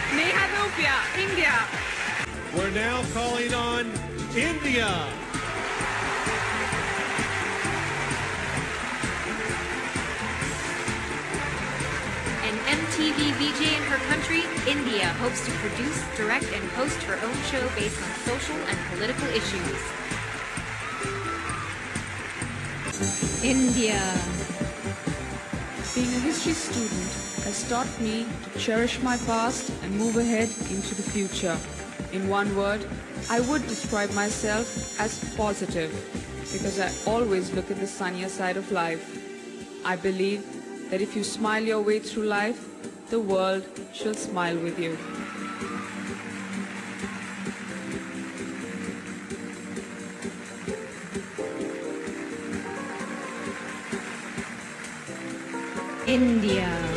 Neha Dhupia, India. We're now calling on India. An MTV VJ in her country, India, hopes to produce, direct, and host her own show based on social and political issues. India. Being a history student has taught me to cherish my past and move ahead into the future. In one word, I would describe myself as positive because I always look at the sunnier side of life. I believe that if you smile your way through life, the world shall smile with you. India.